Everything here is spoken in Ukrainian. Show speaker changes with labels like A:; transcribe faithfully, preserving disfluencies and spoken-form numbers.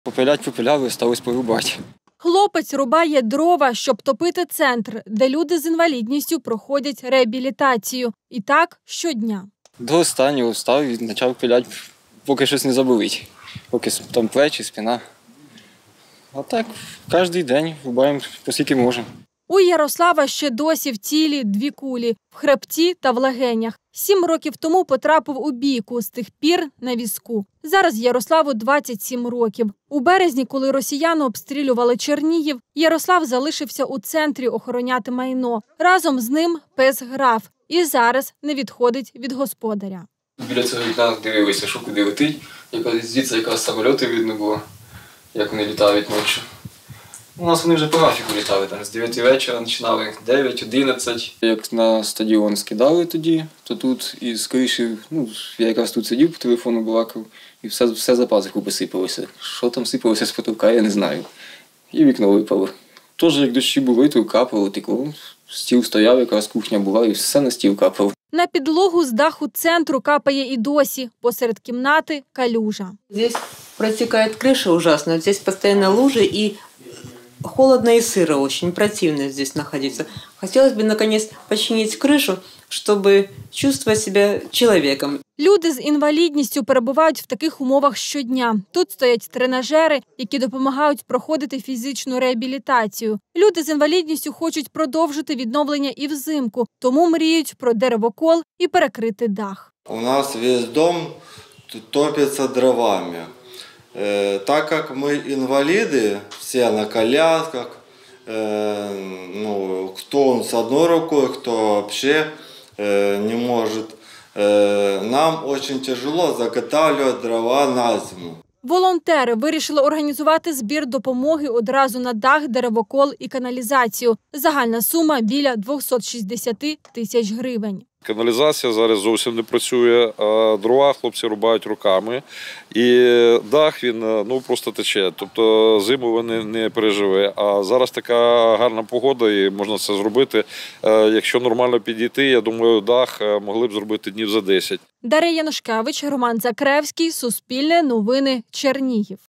A: Попилять попиляли, сталося порубати.
B: Хлопець рубає дрова, щоб топити центр, де люди з інвалідністю проходять реабілітацію. І так щодня.
A: До останнього встав і почав пиляти, поки щось не заболить. Поки там плечі, спина. А так, кожен день рубаємо, оскільки можемо.
B: У Ярослава ще досі в тілі дві кулі – в хребті та в легенях. Сім років тому потрапив у бійку, з тих пір на візку. Зараз Ярославу двадцять сім років. У березні, коли росіяни обстрілювали Чернігів, Ярослав залишився у центрі охороняти майно. Разом з ним пес граф. І зараз не відходить від господаря.
A: Біля цього вікна дивилися, що куди летить. Якось звідси якраз самольоти видно було, як вони літають ночі. У нас вони вже по графіку літали, там з дев'яти вечора починали, дев'ять, одинадцять. Як на стадіон скидали тоді, то тут із криші, ну, я якраз тут сидів, по телефону балакав, і все, все за пазуху посипалося. Що там сипалося з потолка, я не знаю. І вікно випало. Тож, як дощі були, то капало, текло. Стіл стояв, якраз кухня була, і все на стіл капало.
B: На підлогу з даху центру капає і досі. Посеред кімнати – калюжа.
C: Здесь протекает крыша ужасно, здесь постоянно лужи и холодно и сыро очень, противно здесь находиться. Хотелось бы, наконец, починить крышу, чтобы чувствовать себя человеком.
B: Люди з інвалідністю перебувають в таких умовах щодня. Тут стоять тренажери, які допомагають проходити фізичну реабілітацію. Люди з інвалідністю хочуть продовжити відновлення і взимку, тому мріють про деревокол і перекрити дах.
D: У нас весь дом топится дровами. Так как мы инвалиды, все на колясках, ну, кто с одной рукой, кто вообще не может, нам очень тяжело заготавливать дрова на зиму.
B: Волонтери вирішили організувати збір допомоги одразу на дах, деревокол і каналізацію. Загальна сума – біля двісті шістдесят тисяч гривень.
E: Каналізація зараз зовсім не працює, а дрова хлопці рубають руками. І дах, він ну, просто тече. Тобто зиму вони не переживе. А зараз така гарна погода і можна це зробити. Якщо нормально підійти, я думаю, дах могли б зробити днів за десять.
B: Дар'я Янушкевич, Роман Закревський, Суспільне новини, Чернігів.